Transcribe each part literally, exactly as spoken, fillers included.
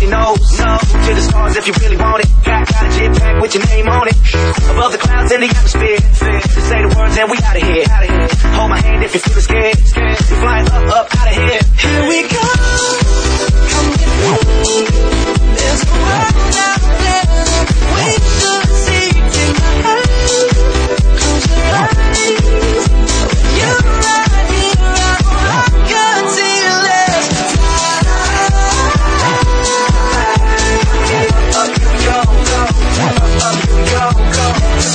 nobody knows. No, to the stars if you really want it. Got, got a jet pack with your name on it. Above the clouds in the atmosphere. Just say the words and we out of here. Hold my hand if you're feeling scared. We're flying up, up, out of here. Here we go. Come with me. There's a world out there that we should see tonight. Close your eyes. You're right here. I can see you left. Up, here we go, go. Up, up, here we go, go.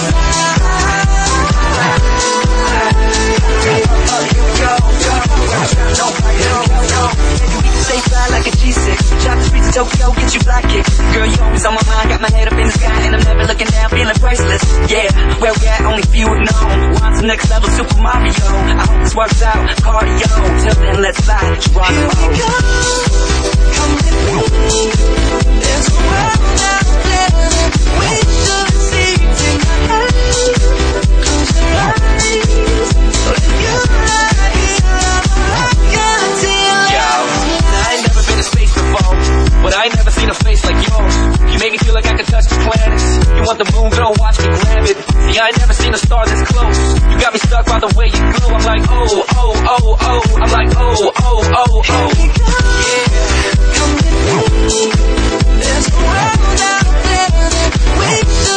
Up, here we go, go. No, no, no. Stay fly like a G six. Drop the streets of Tokyo, get you fly kicks. Girl, you always on my mind, got my head up in the sky, and I'm never looking down, feeling priceless. Yeah, where we at, only few have known. Want some next level Super Mario. I hope this works out, cardio. Till then, let's fly, Geronimo. Here we go. Come with me. There's a world out there that we should see tonight. Close your eyes. But if you're right here, I guarantee you. Yo, I ain't never been to space before, but I ain't never seen a face like yours. You make me feel like I can touch the planets. You want the moon, girl, watch me grab it. Yeah, I ain't never seen a star this close. You got me stuck by the way you glow. I'm like, oh, oh, oh, oh. I'm like, oh, oh, oh, oh. Yeah. Come with me. There's a world out there that we